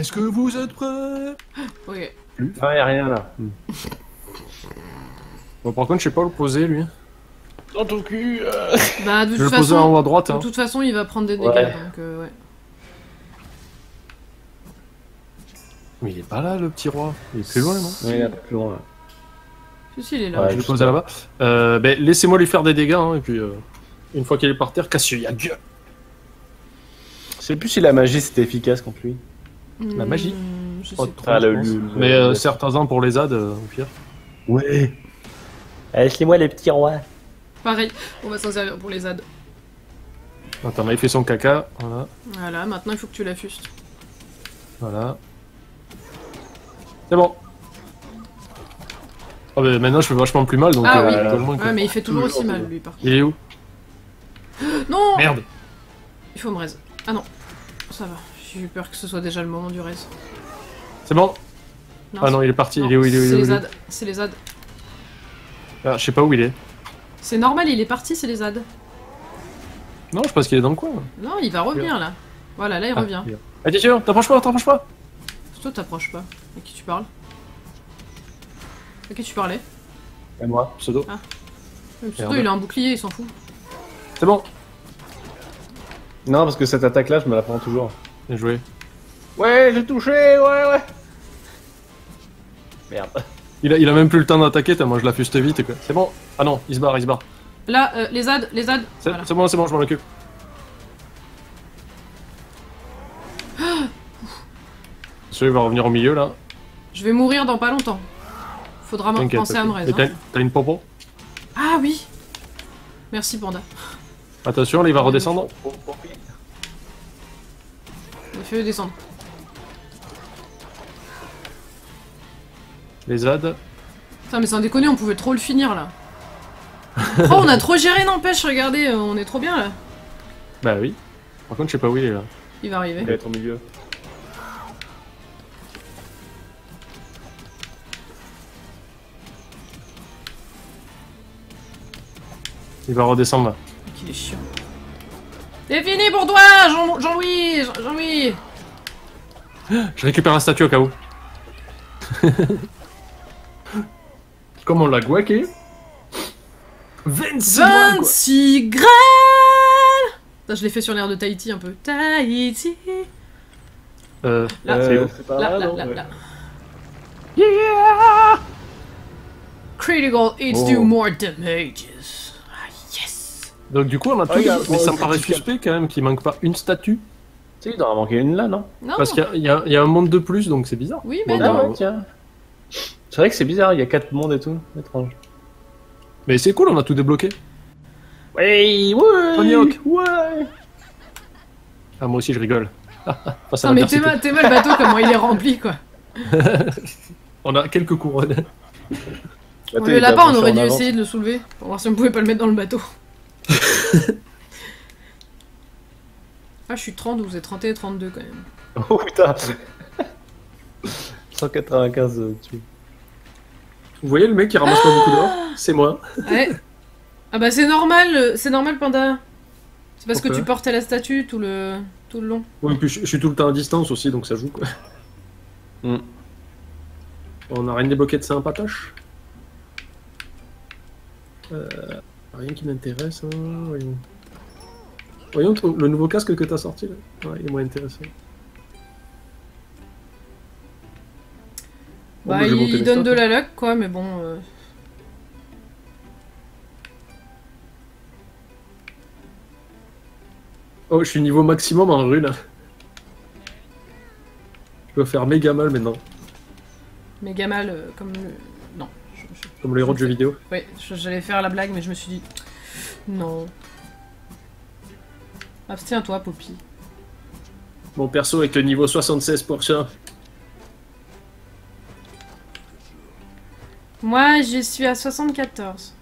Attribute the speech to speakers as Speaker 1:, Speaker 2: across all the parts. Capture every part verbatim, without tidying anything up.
Speaker 1: Est-ce que vous êtes prêts?
Speaker 2: Ok.
Speaker 3: Ah, y'a rien là. Hmm.
Speaker 1: Bon, par contre, je sais pas où le poser, lui.
Speaker 3: Dans ton cul euh...
Speaker 2: Bah, de
Speaker 1: Je
Speaker 2: toute
Speaker 1: vais le poser en
Speaker 2: façon,
Speaker 1: haut à droite. Hein.
Speaker 2: de toute façon, il va prendre des dégâts,
Speaker 3: Ouais.
Speaker 2: donc euh, ouais.
Speaker 1: Mais il est pas là, le petit roi. Il est plus loin, non?
Speaker 3: Ouais, il est un peu plus loin. Là.
Speaker 2: Si, si, il est là.
Speaker 3: Ouais,
Speaker 1: Je vais le
Speaker 3: juste
Speaker 1: poser
Speaker 3: là.
Speaker 1: là-bas. Euh, ben, laissez-moi lui faire des dégâts, hein, et puis... Euh, une fois qu'il est par terre, casse-le, y'a gueule.
Speaker 3: Je sais plus si la magie c'était efficace contre lui.
Speaker 1: La magie.
Speaker 2: Hmm, je sais
Speaker 1: Pas
Speaker 2: pas.
Speaker 1: trop,
Speaker 3: Ah,
Speaker 1: je
Speaker 3: le-
Speaker 1: pense.
Speaker 3: le-
Speaker 1: Mais
Speaker 3: le-
Speaker 1: euh,
Speaker 3: le-
Speaker 1: certains-uns pour les Z A D, euh, au pire.
Speaker 3: Ouais. Laissez-moi les petits rois.
Speaker 2: Pareil, on va s'en servir pour les Z A D.
Speaker 1: Attends, il fait son caca. Voilà.
Speaker 2: Voilà, maintenant il faut que tu l'affustes.
Speaker 1: Voilà. C'est bon. Oh, ben, maintenant, je fais vachement plus mal, donc...
Speaker 2: Ah
Speaker 1: euh,
Speaker 2: oui.
Speaker 1: il est pas loin, quoi.
Speaker 2: Ouais, mais il fait toujours
Speaker 3: Toujours,
Speaker 2: aussi mal,
Speaker 3: toujours.
Speaker 2: lui, par contre.
Speaker 1: Il est où?
Speaker 2: Non!
Speaker 1: Merde.
Speaker 2: Il faut me raise. Ah non, ça va. J'ai eu peur que ce soit déjà le moment du raise.
Speaker 1: C'est bon. Ah non, il est parti. Il est où? Il est où? Il est
Speaker 2: C'est
Speaker 1: où,
Speaker 2: les
Speaker 1: il est où
Speaker 2: Z A D. C'est les Z A D.
Speaker 1: Ah, je sais pas où il est.
Speaker 2: C'est normal, il est parti, c'est les Z A D.
Speaker 1: Non, je pense qu'il est dans le coin.
Speaker 2: Non, il va revenir là. Voilà, là il
Speaker 1: Ah,
Speaker 2: revient.
Speaker 1: il est- Attention, t'approches pas, t'approches pas.
Speaker 2: Toi, t'approches pas. À qui tu parles? À qui tu parlais?
Speaker 3: Et moi.
Speaker 1: Pseudo.
Speaker 2: Le pseudo,
Speaker 1: Merde.
Speaker 2: il a un bouclier, il s'en fout.
Speaker 1: C'est bon.
Speaker 3: Non, parce que cette attaque là, je me la prends toujours.
Speaker 1: Bien joué.
Speaker 3: Ouais, j'ai touché, ouais, ouais. Merde.
Speaker 1: Il a, il a même plus le temps d'attaquer, tellement je l'affuste vite, quoi. C'est bon. Ah non, il se barre, il se barre.
Speaker 2: Là, euh, les Z A D, les Z A D.
Speaker 1: C'est
Speaker 2: Voilà.
Speaker 1: c'est bon, c'est bon, je m'en occupe. Celui va revenir au milieu, là.
Speaker 2: Je vais mourir dans pas longtemps. Faudra me
Speaker 1: T'inquiète.
Speaker 2: penser à me
Speaker 1: ok.
Speaker 2: raise.
Speaker 1: Et T'as
Speaker 2: hein.
Speaker 1: t'as une popo?
Speaker 2: Ah oui. Merci Panda.
Speaker 1: Attention, là, il va redescendre.
Speaker 2: Fais-le descendre.
Speaker 1: Les Z A D.
Speaker 2: Putain, mais sans déconner, on pouvait trop le finir là. Oh, on a trop géré, n'empêche, regardez, euh, on est trop bien là.
Speaker 1: Bah oui. Par contre, je sais pas où il est, là.
Speaker 2: Il va arriver.
Speaker 3: Il va être au milieu.
Speaker 1: Il va redescendre, là.
Speaker 2: Qu'il est chiant. C'est fini pour toi, Jean- Jean-Louis Jean Jean-Louis
Speaker 1: Je récupère la statue au cas où. Comme on l'a guaqué. vingt-six doigts, quoi.
Speaker 2: vingt-six Graal. Putain, je l'ai fait sur l'air de Tahiti un peu. Tahiti.
Speaker 1: Euh,
Speaker 2: Là,
Speaker 1: c'est où?
Speaker 3: c'est pas
Speaker 2: Là,
Speaker 3: là,
Speaker 2: là,
Speaker 3: non,
Speaker 2: là,
Speaker 3: ouais.
Speaker 2: là.
Speaker 1: Yeah!
Speaker 2: Critical, it's
Speaker 3: Oh.
Speaker 2: do more damages. Ah, yes.
Speaker 1: Donc du coup, on a tout
Speaker 3: Regarde,
Speaker 1: dit, mais ça me
Speaker 3: oh,
Speaker 1: paraît
Speaker 3: critical.
Speaker 1: suspect quand même qu'il manque pas une statue.
Speaker 3: Tu sais, il doit en manquer une là, non?
Speaker 2: Non.
Speaker 1: Parce qu'il y a- il y, a- il y a un monde de plus, donc c'est bizarre.
Speaker 2: Oui, mais
Speaker 1: Bon,
Speaker 2: non.
Speaker 1: bah,
Speaker 3: Ah ouais, tiens. C'est vrai que c'est bizarre, il y a quatre mondes et tout. Étrange.
Speaker 1: Mais c'est cool, on a tout débloqué.
Speaker 3: Ouais, ouais,
Speaker 1: Tony Hawk.
Speaker 3: ouais.
Speaker 1: Ah, moi aussi, je rigole. Face à
Speaker 2: Non, mais
Speaker 1: l'adversité.
Speaker 2: t'es mal, t'es mal bateau comment il est rempli quoi.
Speaker 1: On a quelques couronnes.
Speaker 2: On le lapin, on aurait dû essayer de le soulever pour voir si on pouvait pas le mettre dans le bateau. Ah, je suis trente, vous êtes trente et trente-deux quand même.
Speaker 3: Oh putain. cent quatre-vingt-quinze euh, dessus.
Speaker 1: Vous voyez le mec qui ramasse pas beaucoup d'or? C'est moi.
Speaker 2: Ouais. Ah bah c'est normal, euh, c'est normal Panda. C'est parce que
Speaker 1: Pourquoi
Speaker 2: tu portais la statue tout le tout le long.
Speaker 1: Oui, puis je, je suis tout le temps à distance aussi, donc ça joue quoi.
Speaker 3: Mm.
Speaker 1: On a rien débloqué de ça, un patoche. Euh, rien qui m'intéresse, hein. Voyons. Voyons ton- le nouveau casque que t'as sorti là. Ouais, il est moins intéressant. Bon,
Speaker 2: Bah
Speaker 1: bah, je vais monter
Speaker 2: il
Speaker 1: les
Speaker 2: donne de
Speaker 1: stats.
Speaker 2: la luck quoi, mais bon. euh,
Speaker 1: Oh, je suis niveau maximum en rue là. Je peux faire méga mal maintenant,
Speaker 2: méga mal euh, comme le. Non. je- je-
Speaker 1: comme les héros de jeux vidéo.
Speaker 2: Ouais, je- j'allais faire la blague, mais je me suis dit. Non. Abstiens-toi, Poppy.
Speaker 1: Mon perso avec le niveau soixante-seize pour cent.
Speaker 2: Moi, je suis à soixante-quatorze.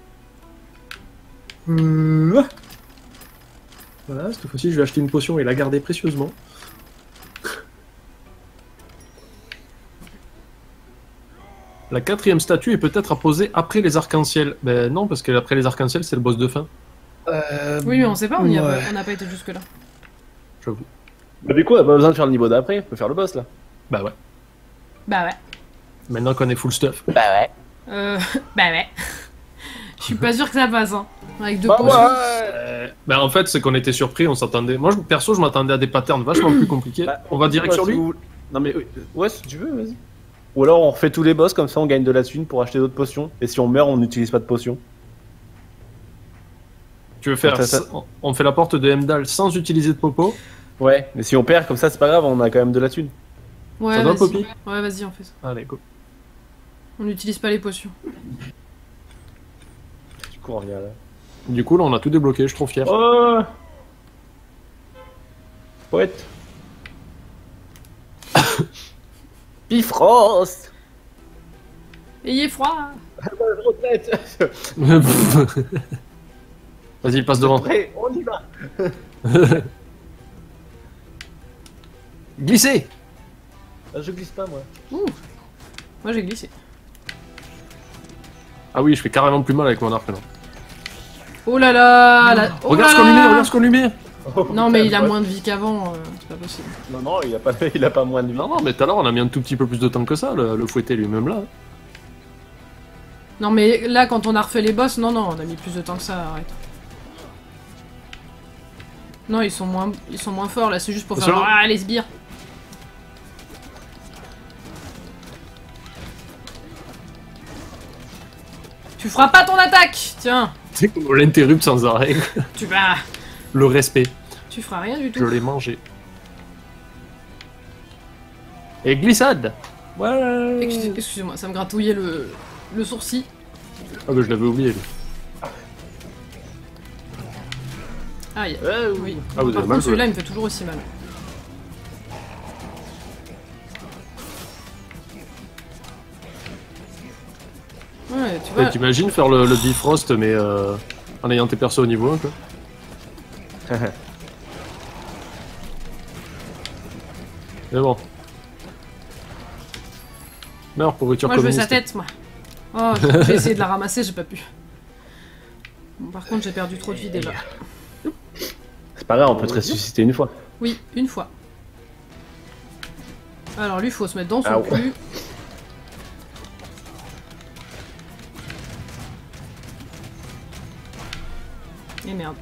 Speaker 1: Euh, Voilà, cette fois-ci je vais acheter une potion et la garder précieusement. La quatrième statue est peut-être à poser après les arcs-en-ciel. Ben non, parce qu'après les arcs-en-ciel, c'est le boss de fin.
Speaker 3: Euh,
Speaker 2: Oui, mais on sait pas, on y a
Speaker 3: ouais.
Speaker 2: pas- on n'a pas été jusque-là.
Speaker 1: J'avoue.
Speaker 3: Bah, du coup, on a pas besoin de faire le niveau d'après, on peut faire le boss là.
Speaker 1: Bah ouais.
Speaker 2: Bah ouais.
Speaker 1: Maintenant qu'on est full stuff.
Speaker 3: Bah ouais.
Speaker 2: Euh... Bah ouais. Je suis pas sûr que ça passe, hein. Avec deux
Speaker 3: Bah
Speaker 2: potions.
Speaker 3: ouais.
Speaker 1: Euh, bah en fait, c'est qu'on était surpris, on s'attendait. Moi, je- perso, je m'attendais à des patterns vachement plus compliqués.
Speaker 3: Bah,
Speaker 1: On va direct
Speaker 3: Ouais,
Speaker 1: sur
Speaker 3: si
Speaker 1: lui.
Speaker 3: vous- Non mais euh, ouais, si tu veux, vas-y. Ou alors on refait tous les boss, comme ça on gagne de la thune pour acheter d'autres potions. Et si on meurt, on n'utilise pas de potions.
Speaker 1: Tu veux faire.
Speaker 3: Ça, ça-
Speaker 1: On fait la porte de Heimdall sans utiliser de popo.
Speaker 3: Ouais, mais si on perd, comme ça c'est pas grave, on a quand même de la thune.
Speaker 2: Ouais,
Speaker 1: Ça va,
Speaker 2: vas-y.
Speaker 1: Poppy
Speaker 2: Ouais, vas-y, on fait ça.
Speaker 1: Allez, go.
Speaker 2: On n'utilise pas les potions.
Speaker 3: Du coup, on revient là.
Speaker 1: Du coup, là, on a tout débloqué, je suis trop fier.
Speaker 3: Oh Poète. Bifrost.
Speaker 2: Ayez froid.
Speaker 3: Retraite.
Speaker 1: Vas-y, passe devant.
Speaker 3: Prêt, on y va.
Speaker 1: Glissez.
Speaker 3: Ah, je glisse pas moi.
Speaker 2: Ouh. Moi, j'ai glissé.
Speaker 1: Ah oui, je fais carrément plus mal avec mon arc, non.
Speaker 2: Oh là là, la... oh
Speaker 1: Regarde
Speaker 2: là
Speaker 1: ce qu'on lui met,
Speaker 2: là.
Speaker 1: regarde ce qu'on lui met.
Speaker 2: Non, mais il a moins de vie qu'avant, euh, c'est pas possible.
Speaker 3: Non, non, il a pas, il a pas moins de vie.
Speaker 1: Non, non, mais tout à l'heure, on a mis un tout petit peu plus de temps que ça, le, le fouetté lui-même là.
Speaker 2: Non, mais là, quand on a refait les boss, non, non, on a mis plus de temps que ça, arrête. Non, ils sont moins, ils sont moins forts, là, c'est juste pour
Speaker 1: C'est
Speaker 2: faire
Speaker 1: sûr
Speaker 2: genre, ah, les sbires. Tu feras pas ton attaque. Tiens,
Speaker 1: C'est qu'on l'interrupte sans arrêt.
Speaker 2: tu vas...
Speaker 1: Le respect,
Speaker 2: Tu feras rien du tout.
Speaker 1: je l'ai mangé. Et glissade. Ouais.
Speaker 2: Excusez- Excusez-moi, ça me gratouillait le, le sourcil.
Speaker 1: Ah bah je l'avais oublié lui.
Speaker 2: Aïe.
Speaker 3: Ouais, oui.
Speaker 2: Oui.
Speaker 1: Ah, vous
Speaker 2: Par
Speaker 1: avez mal
Speaker 2: contre,
Speaker 1: joué.
Speaker 2: celui-là, il me fait toujours aussi mal. Ouais, tu vois.
Speaker 1: Ouais, t'imagines faire le, le Bifrost mais euh, en ayant tes persos au niveau un peu. Mais bon. Meurs pourriture
Speaker 2: Moi, je veux
Speaker 1: communiste.
Speaker 2: sa tête, moi. Oh, j'ai essayé de la ramasser, j'ai pas pu. Bon, par contre, j'ai perdu trop de vie déjà.
Speaker 3: C'est pas grave, on peut te ressusciter une fois.
Speaker 2: Oui, une fois. Alors lui, faut se mettre dans son
Speaker 3: Ah ouais.
Speaker 2: cul. Et merde.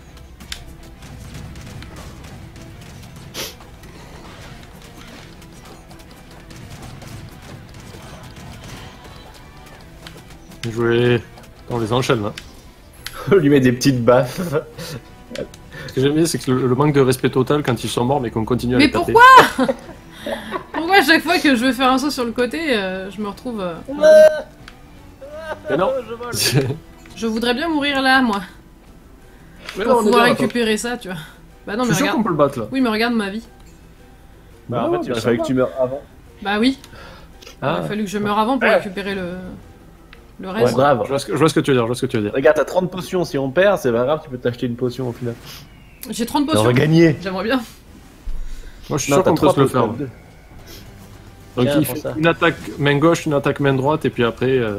Speaker 1: Jouer. On les enchaîne là.
Speaker 3: On lui met des petites baffes.
Speaker 1: Ce que j'aime bien, c'est que le, le manque de respect total quand ils sont morts, mais qu'on continue à
Speaker 2: Mais
Speaker 1: les taper.
Speaker 2: pourquoi Pourquoi à chaque fois que je veux faire un saut sur le côté, euh, je me retrouve... euh,
Speaker 1: Mais non.
Speaker 3: Je vole.
Speaker 2: Je voudrais bien mourir là, moi.
Speaker 1: Mais
Speaker 2: Pour
Speaker 1: non, on est
Speaker 2: pouvoir
Speaker 1: bien, attends.
Speaker 2: récupérer ça, tu vois. Bah non,
Speaker 1: Je
Speaker 2: mais
Speaker 1: suis sûr
Speaker 2: regarde...
Speaker 1: qu'on peut le battre là.
Speaker 2: Oui, mais regarde ma vie.
Speaker 3: Bah, en
Speaker 1: Non,
Speaker 3: fait, il
Speaker 1: mais
Speaker 3: aurait
Speaker 1: ça
Speaker 3: fallu
Speaker 1: va.
Speaker 3: que tu meurs avant.
Speaker 2: Bah oui.
Speaker 1: Ah.
Speaker 2: Il a fallu que je meure avant pour récupérer le... Le
Speaker 3: Ouais,
Speaker 2: reste.
Speaker 3: grave.
Speaker 1: Je vois, ce que, je vois ce que tu veux dire, je vois ce que tu veux dire.
Speaker 3: Regarde, t'as trente potions. Si on perd, c'est pas grave, tu peux t'acheter une potion au final.
Speaker 2: J'ai trente
Speaker 3: On
Speaker 2: potions.
Speaker 3: va gagner.
Speaker 2: J'aimerais bien.
Speaker 1: Moi je suis
Speaker 3: Non,
Speaker 1: sûr
Speaker 3: t'as
Speaker 1: qu'on peut
Speaker 3: trois
Speaker 1: se le
Speaker 3: potions,
Speaker 1: faire. moi.
Speaker 3: deux.
Speaker 1: Donc
Speaker 3: Tiens,
Speaker 1: il
Speaker 3: prends
Speaker 1: fait
Speaker 3: ça.
Speaker 1: une attaque main gauche, une attaque main droite, et puis après... Euh...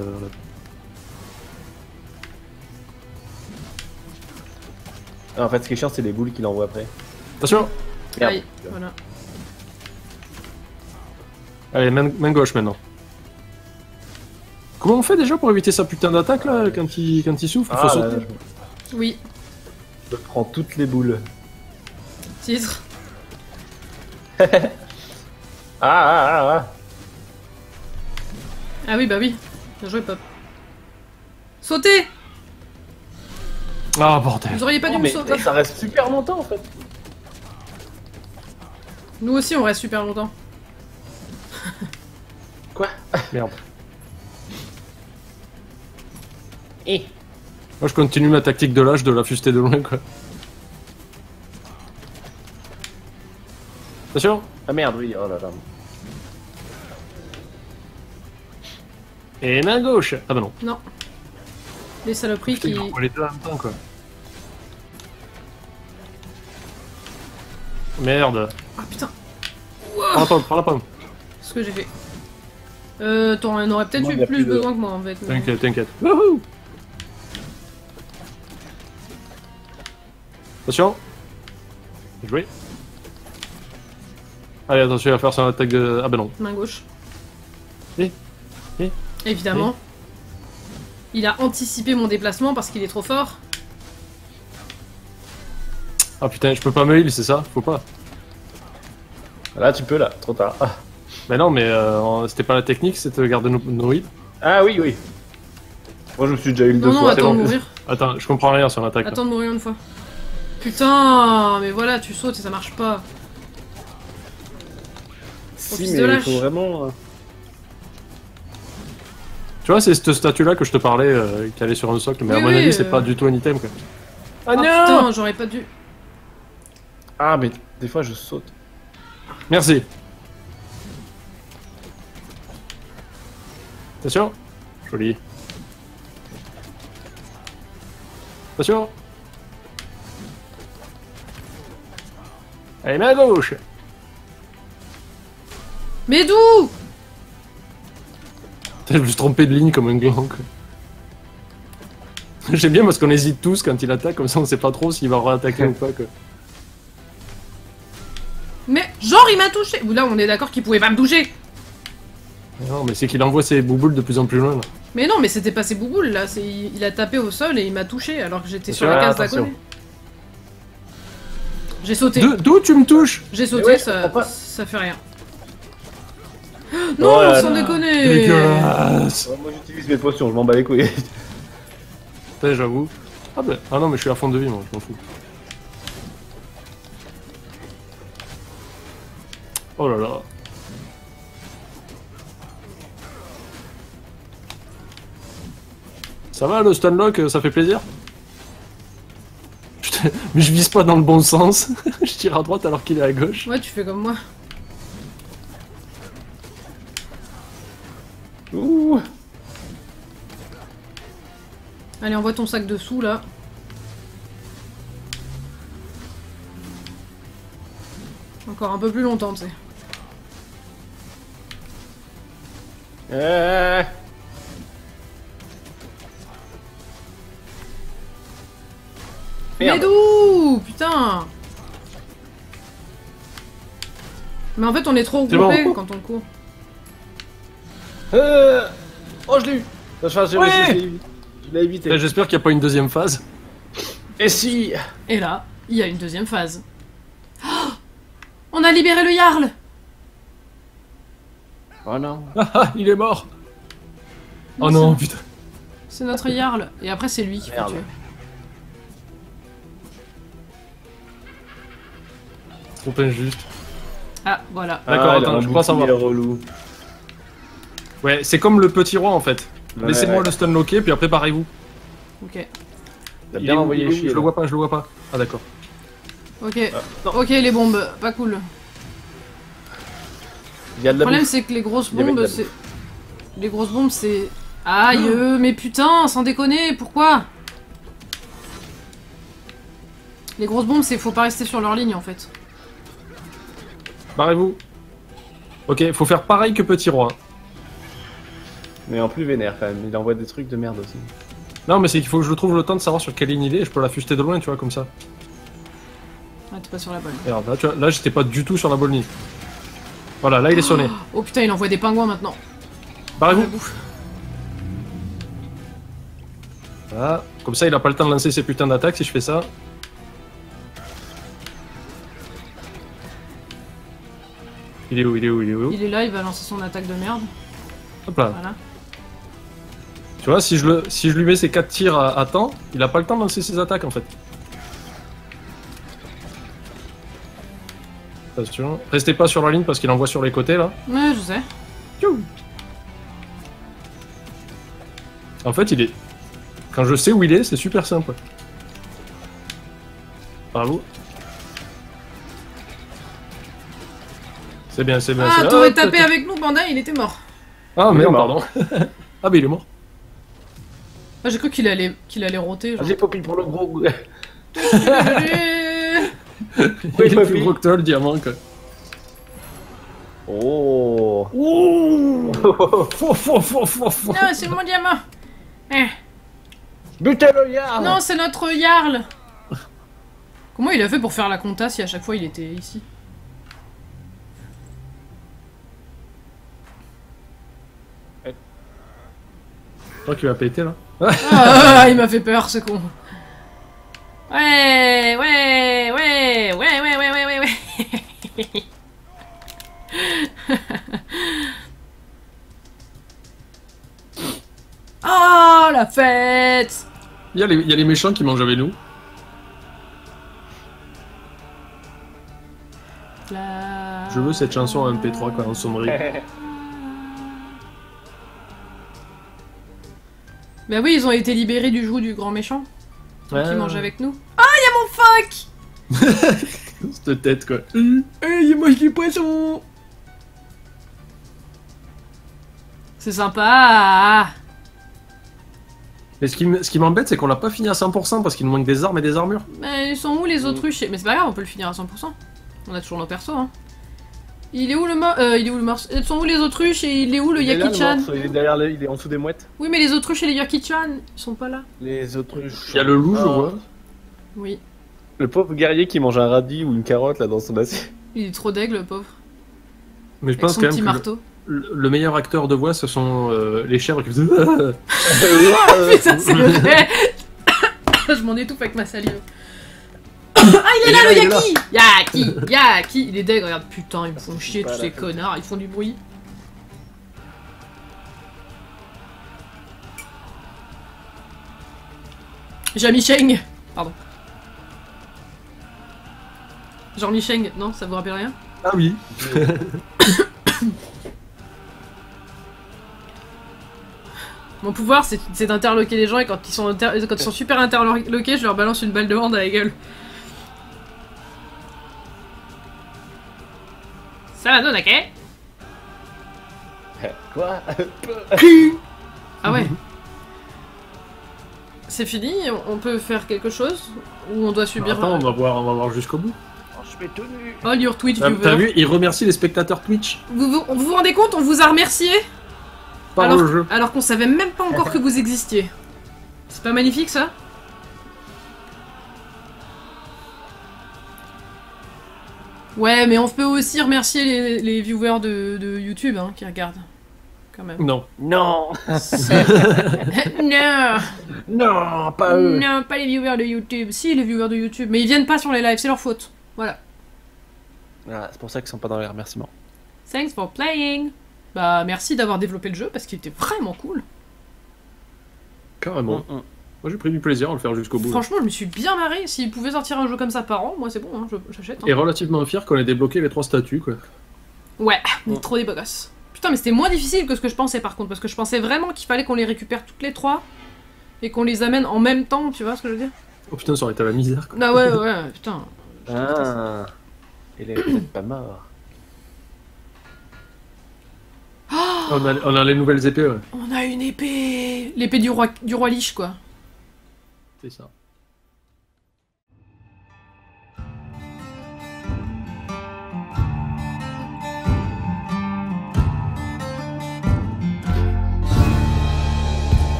Speaker 3: Ah, en fait, ce qui est chiant, c'est les boules qu'il envoie après.
Speaker 1: Attention.
Speaker 3: Merde.
Speaker 2: Aïe, voilà.
Speaker 1: Allez, main, main gauche maintenant. Comment on fait déjà pour éviter sa putain d'attaque là, quand il, quand il souffle? Il faut
Speaker 3: Ah, là,
Speaker 1: sauter.
Speaker 2: Oui,
Speaker 3: je prends toutes les boules.
Speaker 2: titre.
Speaker 3: Ah, ah, ah, ah.
Speaker 2: Ah oui, bah oui. Bien joué, Pop. Sautez!
Speaker 1: Ah bordel.
Speaker 2: Vous auriez pas dû
Speaker 3: Oh,
Speaker 2: me
Speaker 3: mais
Speaker 2: sauter.
Speaker 3: ça, ça reste super longtemps en fait.
Speaker 2: Nous aussi, on reste super longtemps.
Speaker 3: Quoi?
Speaker 1: Merde.
Speaker 3: Eh.
Speaker 1: Moi je continue ma tactique de l'âge de la fuster de loin quoi. Attention.
Speaker 3: Ah merde, oui, oh là là.
Speaker 1: Et main gauche. Ah bah non.
Speaker 2: Non. Les saloperies
Speaker 1: Putain,
Speaker 2: qui...
Speaker 1: il envoie les deux en même temps quoi. Merde.
Speaker 2: Ah putain,
Speaker 1: Prends la pomme, prends la pomme.
Speaker 2: ce que j'ai fait. Euh, t'en aurais peut-être
Speaker 3: Moi, il y
Speaker 2: eu
Speaker 3: a
Speaker 2: plus
Speaker 3: plus de-
Speaker 2: besoin que moi en fait. mais-
Speaker 1: T'inquiète, t'inquiète. Wouhou. Attention. Bien joué. Allez, attention, il va faire son attaque de... Ah bah non.
Speaker 2: Main gauche.
Speaker 1: Eh, eh,
Speaker 2: Évidemment. Il a anticipé mon déplacement parce qu'il est trop fort.
Speaker 1: Ah putain, je peux pas me heal, c'est ça? Faut pas.
Speaker 3: Là, tu peux, là, trop tard. Ah,
Speaker 1: Mais non, mais euh, c'était pas la technique, c'était de garder nos, nos heals.
Speaker 3: ah oui, oui. Moi, je me suis déjà eu
Speaker 2: Non,
Speaker 3: deux
Speaker 2: non,
Speaker 3: fois. c'est
Speaker 2: attends de
Speaker 3: bon.
Speaker 2: mourir.
Speaker 1: Attends, je comprends rien sur l'attaque. là.
Speaker 2: Attends de mourir une fois. Putain, mais voilà, tu sautes et ça marche pas.
Speaker 3: Si,
Speaker 2: fils
Speaker 3: mais
Speaker 2: de
Speaker 3: il
Speaker 2: lâche.
Speaker 3: faut vraiment... euh,
Speaker 1: Tu vois, c'est cette statue-là que je te parlais, euh, qui allait sur un socle, mais
Speaker 2: Oui,
Speaker 1: à mon
Speaker 2: oui,
Speaker 1: avis,
Speaker 2: euh.
Speaker 1: c'est pas du tout un item, quoi.
Speaker 2: Ah putain, j'aurais pas dû.
Speaker 3: Ah, mais des fois, je saute.
Speaker 1: Merci. Attention. Joli. Attention. Allez, main à gauche.
Speaker 2: Mais d'où?
Speaker 1: Putain, je me suis trompé de ligne comme un gland, quoi. J'aime bien parce qu'on hésite tous quand il attaque, comme ça on sait pas trop s'il va réattaquer ou pas, quoi.
Speaker 2: Mais genre, il m'a touché. Là, on est d'accord qu'il pouvait pas me toucher.
Speaker 1: Non, mais c'est qu'il envoie ses bouboules de plus en plus loin, là.
Speaker 2: Mais non, mais c'était pas ses bouboules là. C'est il a tapé au sol et il m'a touché alors que j'étais sur
Speaker 1: Attention,
Speaker 2: la case d'à
Speaker 1: attention.
Speaker 2: côté. J'ai sauté.
Speaker 1: De- D'où tu me touches?
Speaker 2: J'ai sauté,
Speaker 3: Mais ouais, je
Speaker 2: ça,
Speaker 3: comprends pas.
Speaker 2: ça fait rien. Non,
Speaker 3: Oh là
Speaker 2: sans
Speaker 3: là.
Speaker 2: déconner.
Speaker 1: Dégueulasse.
Speaker 3: Ouais, moi, j'utilise mes potions, je m'en bats les couilles.
Speaker 1: Putain, j'avoue. Ah bah, ah non, mais je suis à fond de vie, moi, je m'en fous. Oh là là. Ça va, le stunlock, ça fait plaisir? Putain, mais je vise pas dans le bon sens. Je tire à droite alors qu'il est à gauche.
Speaker 2: Ouais, tu fais comme moi.
Speaker 3: Ouh.
Speaker 2: Allez, envoie ton sac dessous là. Encore un peu plus longtemps, tu sais.
Speaker 3: Euh...
Speaker 2: Mais
Speaker 3: Merde.
Speaker 2: d'où? Putain. Mais en fait, on est trop
Speaker 1: C'est
Speaker 2: regroupés
Speaker 1: bon.
Speaker 2: quand on court.
Speaker 3: Euh... Oh, je l'ai eu. Enfin, j'ai
Speaker 1: Ouais.
Speaker 3: réussi, je l'ai eu. Je l'ai évité.
Speaker 1: Eh, J'espère qu'il n'y a pas une deuxième phase.
Speaker 3: Et si...
Speaker 2: Et là, il y a une deuxième phase. Oh, on a libéré le Jarl.
Speaker 3: Oh non.
Speaker 1: Ah ah, il est mort. Oh
Speaker 2: Mais
Speaker 1: non,
Speaker 2: c'est-
Speaker 1: putain.
Speaker 2: C'est notre Jarl. Et après, c'est lui qui faut
Speaker 3: Merde.
Speaker 2: tuer.
Speaker 1: Trop injuste.
Speaker 2: Ah, voilà.
Speaker 1: D'accord,
Speaker 3: Ah, il a
Speaker 1: attends,
Speaker 3: un
Speaker 1: je crois
Speaker 3: bouclier
Speaker 1: savoir.
Speaker 3: relou.
Speaker 1: Ouais, c'est comme le petit roi en fait.
Speaker 3: Ouais,
Speaker 1: Laissez-moi
Speaker 3: ouais.
Speaker 1: le stunlocker, puis après barrez-vous.
Speaker 2: Ok.
Speaker 3: T'as
Speaker 1: Il
Speaker 3: bien
Speaker 1: est où,
Speaker 3: envoyé
Speaker 1: il est où
Speaker 3: chier.
Speaker 1: Je le
Speaker 3: là.
Speaker 1: vois pas, je le vois pas. Ah d'accord.
Speaker 2: Ok.
Speaker 3: non.
Speaker 2: Ok, les bombes. Pas cool.
Speaker 3: Il y a de
Speaker 2: Le
Speaker 3: la
Speaker 2: problème,
Speaker 3: bouffe.
Speaker 2: c'est que les grosses
Speaker 3: Il y avait de
Speaker 2: bombes,
Speaker 3: la
Speaker 2: c'est... Les grosses bombes, c'est... Aïe, euh, mais putain, sans déconner, pourquoi? Les grosses bombes, c'est faut pas rester sur leur ligne, en fait.
Speaker 1: Barrez-vous. Ok, faut faire pareil que petit roi.
Speaker 3: Mais en plus vénère quand même. Il envoie des trucs de merde aussi.
Speaker 1: Non, mais c'est qu'il faut que je trouve le temps de savoir sur quelle ligne il est, et je peux la fuster de loin, tu vois, comme ça.
Speaker 2: Ah, t'es pas sur la bonne.
Speaker 1: Regarde, là, tu vois, là j'étais pas du tout sur la bonne ligne. Voilà, là il est sonné.
Speaker 2: Oh putain, il envoie des pingouins, maintenant. La
Speaker 1: Barrez-vous.
Speaker 2: bouffe.
Speaker 1: Voilà. Comme ça, il a pas le temps de lancer ses putains d'attaques si je fais ça. Il est où, il est où, il est où
Speaker 2: Il est là, il va lancer son attaque de merde.
Speaker 1: Hop là.
Speaker 2: Voilà.
Speaker 1: Tu vois, si je, le, si je lui mets ses quatre tirs à, à temps, il a pas le temps de lancer ses attaques en fait. Attention. Restez pas sur la ligne parce qu'il envoie sur les côtés là.
Speaker 2: Ouais, je sais.
Speaker 1: Tchou. En fait, il est. Quand je sais où il est, c'est super simple. Bravo. C'est bien, c'est bien.
Speaker 2: Ah,
Speaker 1: c'est-
Speaker 2: t'aurais
Speaker 1: Hop,
Speaker 2: tapé
Speaker 1: hop.
Speaker 2: avec nous, Panda, il était mort.
Speaker 1: Ah,
Speaker 3: Il est
Speaker 1: merde,
Speaker 3: mort.
Speaker 1: pardon. Ah, mais il est mort.
Speaker 2: Ah, j'ai cru qu'il allait, qu'il allait roter, genre.
Speaker 3: Vas-y, Poppy, pour le gros.
Speaker 2: Allez.
Speaker 1: il est
Speaker 3: Poppy.
Speaker 1: plus gros que toi, le diamant, quoi.
Speaker 3: Oh.
Speaker 1: Ouh. Fou, fou, fou, fou, fou.
Speaker 2: Non, c'est mon diamant. Eh.
Speaker 3: Butez le yard.
Speaker 2: Non, c'est notre Jarl. Comment il a fait pour faire la compta si à chaque fois il était ici?
Speaker 1: crois qu'il va péter là.
Speaker 2: Ah, il m'a fait peur ce con. Ouais, ouais, ouais, ouais, ouais, ouais, ouais, ouais, ouais. Oh, la fête!
Speaker 1: Il y, a les, il y a les méchants qui mangent avec nous.
Speaker 2: La...
Speaker 1: Je veux cette chanson en M P trois quand on sonnerie.
Speaker 2: Bah oui, ils ont été libérés du joug du grand méchant.
Speaker 1: Ouais.
Speaker 2: Qui mange avec nous. Ah, il y a mon phoque!
Speaker 1: Cette tête quoi. Hey, il mange du poisson!
Speaker 2: C'est sympa.
Speaker 1: Mais ce qui, m- ce qui m'embête, c'est qu'on l'a pas fini à cent pour cent parce qu'il nous manque des armes et des armures.
Speaker 2: Mais ils sont où les autruches? Mais c'est pas grave, on peut le finir à cent pour cent. On a toujours nos persos, hein. Il est où le morse? Euh, il est où le morse? Elles sont où les autruches et il est où le
Speaker 3: Il est là, le
Speaker 2: Yaki-chan?
Speaker 3: morse, il est derrière, le- il est en dessous des mouettes.
Speaker 2: Oui, mais les autruches et les Yaki-chan, ils sont pas là.
Speaker 3: Les autruches.
Speaker 1: Il y a le loup, je
Speaker 3: Ah.
Speaker 1: vois.
Speaker 2: Oui.
Speaker 3: Le pauvre guerrier qui mange un radis ou une carotte là dans son assiette.
Speaker 2: Il est trop deg, le pauvre.
Speaker 1: Mais je
Speaker 2: Avec
Speaker 1: pense
Speaker 2: son
Speaker 1: quand
Speaker 2: petit
Speaker 1: même que
Speaker 2: marteau.
Speaker 1: le, le- le meilleur acteur de voix, ce sont euh, les chèvres qui faisaient.
Speaker 2: Putain, c'est vrai. Je m'en étouffe avec ma salive. Ah, il est là, le
Speaker 1: il est là.
Speaker 2: Yaki! Yaki! Yaki! Il est deg, regarde, putain, ils me font chier,
Speaker 3: pas
Speaker 2: tous
Speaker 3: la
Speaker 2: ces
Speaker 3: fête.
Speaker 2: connards, ils font du bruit. Jami Cheng! Pardon. Jean-Mi Cheng, non, ça vous rappelle rien?
Speaker 1: Ah oui.
Speaker 2: Mon pouvoir, c'est c'est d'interloquer les gens et quand ils, sont inter- quand ils sont super interloqués, je leur balance une balle de hand à la gueule. Ça va, non, ok?
Speaker 3: Quoi?
Speaker 2: Ah ouais. C'est fini? On- On peut faire quelque chose? Ou on doit subir...
Speaker 1: Attends, on va voir, on va voir jusqu'au bout.
Speaker 3: Je vais tout nu.
Speaker 2: All your Twitch
Speaker 1: T'as t'as
Speaker 2: viewers.
Speaker 1: vu, il remercie les spectateurs Twitch
Speaker 2: Vous vous, vous vous rendez compte? On vous a remercié
Speaker 1: par
Speaker 2: alors,
Speaker 1: le jeu.
Speaker 2: alors qu'on savait même pas encore que vous existiez. C'est pas magnifique ça? Ouais, mais on peut aussi remercier les, les viewers de, de YouTube hein, qui regardent. Quand même.
Speaker 1: Non.
Speaker 3: Non.
Speaker 2: Non!
Speaker 3: Non, pas eux.
Speaker 2: Non, pas les viewers de YouTube. Si, les viewers de YouTube. Mais ils viennent pas sur les lives, c'est leur faute. Voilà.
Speaker 3: Ah, c'est pour ça qu'ils sont pas dans les remerciements.
Speaker 2: Thanks for playing. Bah, merci d'avoir développé le jeu parce qu'il était vraiment cool.
Speaker 1: Carrément.
Speaker 3: Mm, mm.
Speaker 1: Moi j'ai pris du plaisir à le faire jusqu'au bout.
Speaker 2: Franchement, je me suis bien marré. S'ils pouvaient sortir un jeu comme ça par an, moi c'est bon, hein, je- j'achète. hein.
Speaker 1: Et relativement fier qu'on ait débloqué les trois statues quoi.
Speaker 2: Ouais, on est
Speaker 3: Mm.
Speaker 2: trop des beaux gosses. Putain, mais c'était moins difficile que ce que je pensais par contre, parce que je pensais vraiment qu'il fallait qu'on les récupère toutes les trois et qu'on les amène en même temps, tu vois ce que je veux dire?
Speaker 1: Oh putain, ça aurait été la misère quoi.
Speaker 2: Ah ouais, ouais, ouais, putain.
Speaker 3: Ah. Il est peut-être pas mort.
Speaker 1: On a, on a les nouvelles épées, ouais.
Speaker 2: On a une épée. L'épée du roi, du roi Lich, quoi.
Speaker 1: C'est ça.